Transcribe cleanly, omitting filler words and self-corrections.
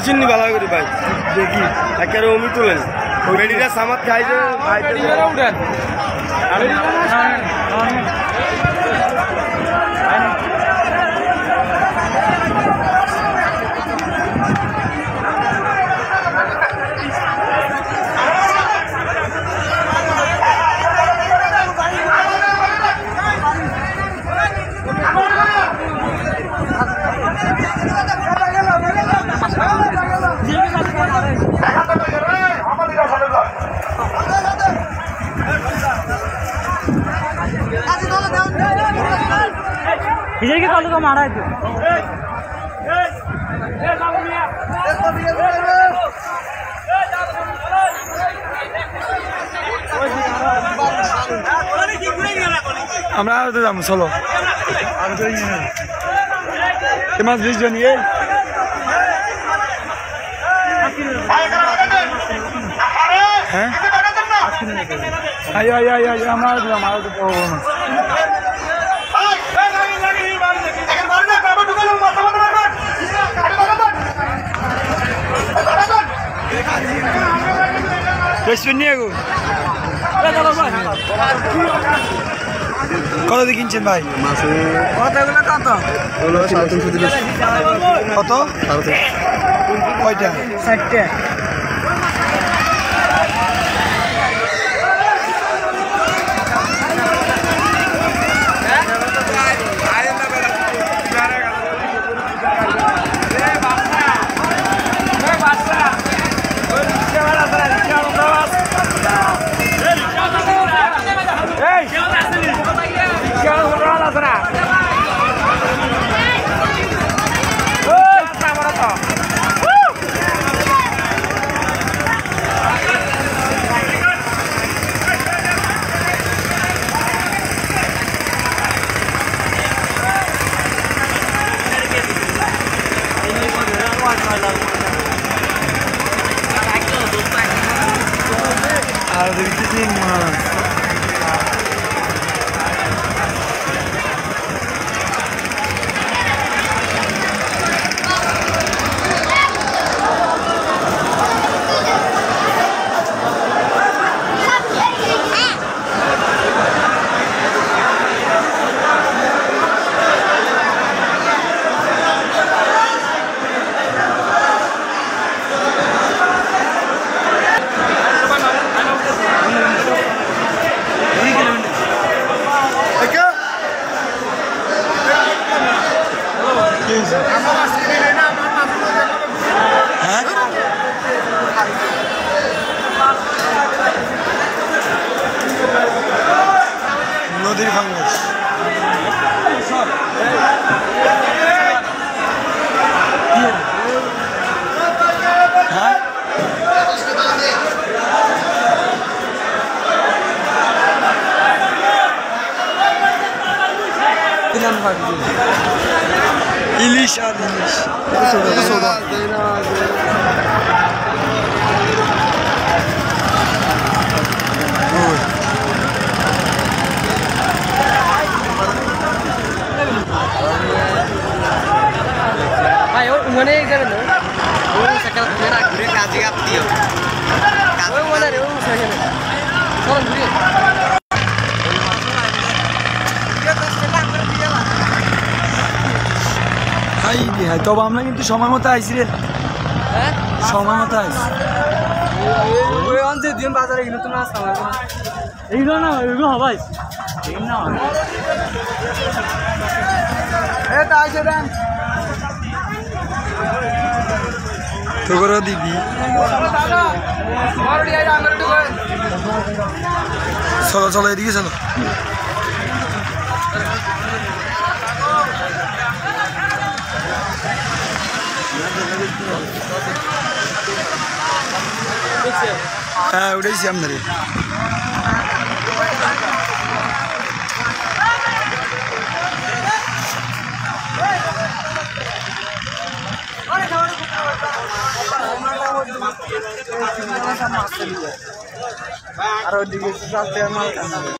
তুলছেন নি ভালো করে ভাই দেখি একেবারে অমি তোলেন বেডিটা সামাত খাইছে উঠেন विजय के कॉल को मारा है আমরা আরো যাবো চলো মাছ 20 জন হ্যাঁ আয় আমরা কত দিয়ে কিনছেন ভাই কত কয়টা 60টা নদীর ফাঙ্গাস ইলিশ আর ইলিশ mana yang jalan tu? Oh, sekarang mana gurih kaji apa dia? Oh, mana ni? Oh, sekarang. Sekarang gurih. Hai ni, hai. Tahu bapa ni tu sama mata ais ni. Sama mata ais. Oh, ante dia bazar ini tu mana sama? Ini na, ini apa ais? Ini na. Tak ada dan. তোগরো দিবি চলো চলো এদিকে চলো হ্যাঁ উঠেছি আপনারে আর ওদিকে